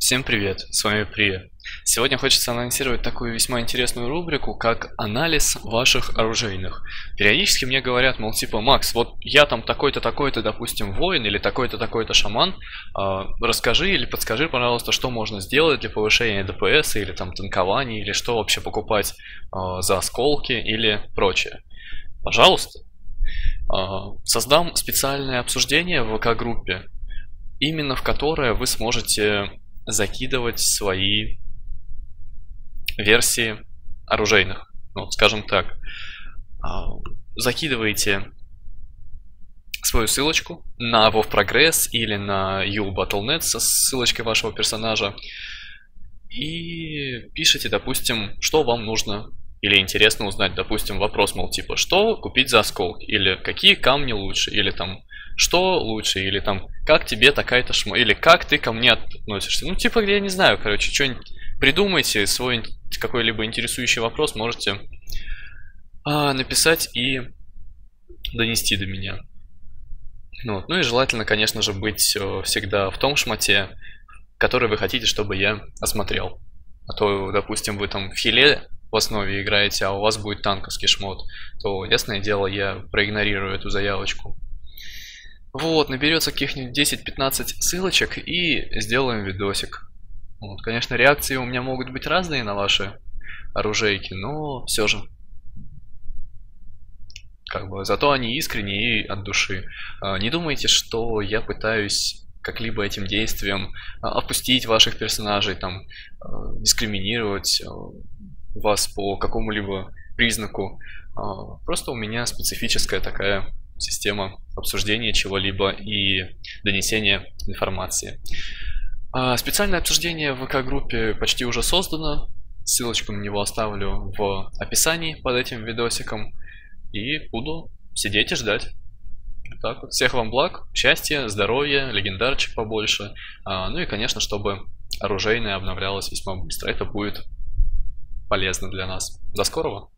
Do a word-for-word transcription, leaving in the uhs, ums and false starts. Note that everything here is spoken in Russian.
Всем привет, с вами Прия. Сегодня хочется анонсировать такую весьма интересную рубрику, как анализ ваших оружейных. Периодически мне говорят, мол, типа, Макс, вот я там такой-то, такой-то, допустим, воин или такой-то, такой-то шаман, а, расскажи или подскажи, пожалуйста, что можно сделать для повышения ДПС или там танкования, или что вообще покупать а, за осколки или прочее. Пожалуйста. А, создам специальное обсуждение в ВК-группе, именно в которое вы сможете закидывать свои версии оружейных. Ну, скажем так, закидываете свою ссылочку на WoW Progress или на ю батл точка нет со ссылочкой вашего персонажа и пишите, допустим, что вам нужно или интересно узнать, допустим, вопрос, мол, типа, что купить за осколки, или какие камни лучше, или там, что лучше, или там, как тебе такая-то шмо, или как ты ко мне относишься. Ну, типа, я не знаю, короче, что-нибудь придумайте, свой какой-либо интересующий вопрос можете а, написать и донести до меня. Ну, вот. Ну и желательно, конечно же, быть всегда в том шмоте, который вы хотите, чтобы я осмотрел. А то, допустим, вы там в хиле в основе играете, а у вас будет танковский шмот, то, ясное дело, я проигнорирую эту заявочку. Вот, наберется каких-нибудь десять-пятнадцать ссылочек и сделаем видосик. Вот, конечно, реакции у меня могут быть разные на ваши оружейки, но все же. Как бы, зато они искренние и от души. Не думайте, что я пытаюсь как-либо этим действием опустить ваших персонажей, там, дискриминировать вас по какому-либо признаку. Просто у меня специфическая такая система обсуждения чего-либо и донесения информации. Специальное обсуждение в ВК-группе почти уже создано. Ссылочку на него оставлю в описании под этим видосиком. И буду сидеть и ждать. Так вот. Всех вам благ, счастья, здоровья, легендарчик побольше. Ну и, конечно, чтобы оружейное обновлялось весьма быстро. Это будет полезно для нас. До скорого!